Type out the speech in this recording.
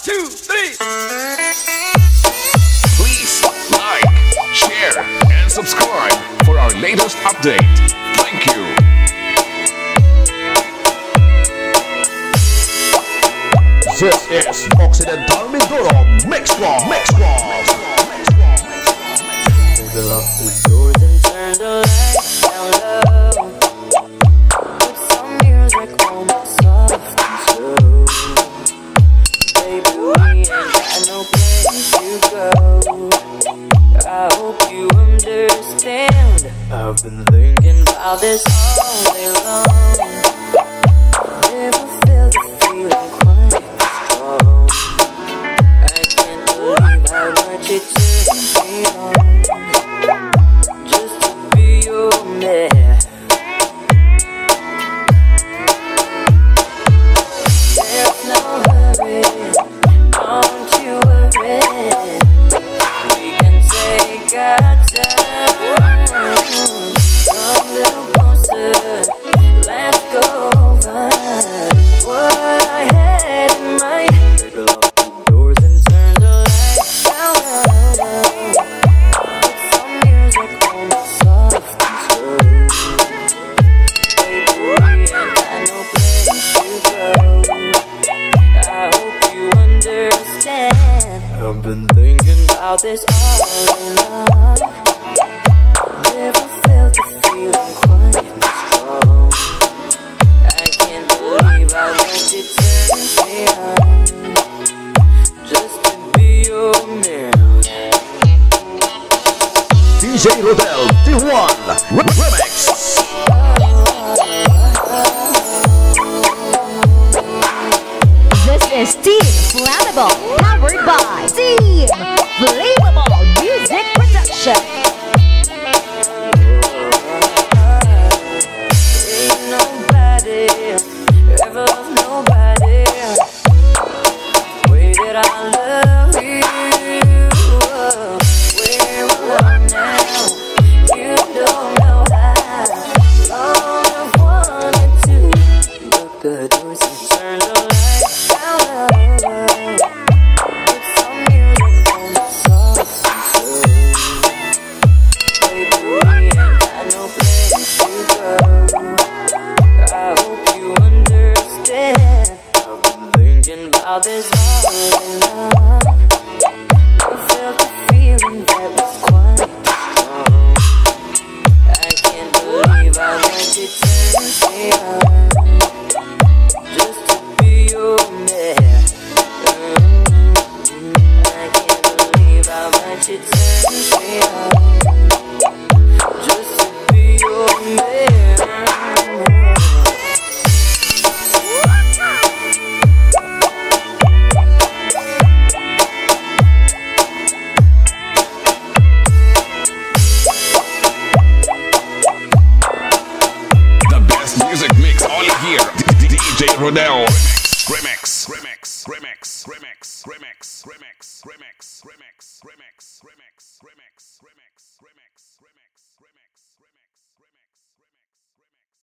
2, 3. Please like, share, and subscribe for our latest update. Thank you. This is Occidental Mindoro Mix Club. Lock the doors and turn the lights down low. Put some music on soft and slow. Baby, we ain't got no place to go. I hope you understand. I've been thinking about this all day long. Never felt the feeling quite strong. I can't believe how much it took me on. I've been thinking about this all day long. Never felt the feeling quite strong. I can't believe how much it turns me on just to be your man. DJ Rodel T1 Remix. This is Team Flammable, powered by Team Flammable Music Production. Ain't nobody ever loved nobody the way that I love you. Where am I now? You don't know how long I've wanted to lock the doors and turn the lights down low. Put some music on the soft and slow. Baby, we ain't got no place to go. I hope you understand. I've been thinking about this all day long. I felt the feeling that was quite strong. I can't believe how much it turns me on just to be your man. I can't believe how much it turns me on just to be your man. The best music mix only here. DJ Rodel Remix.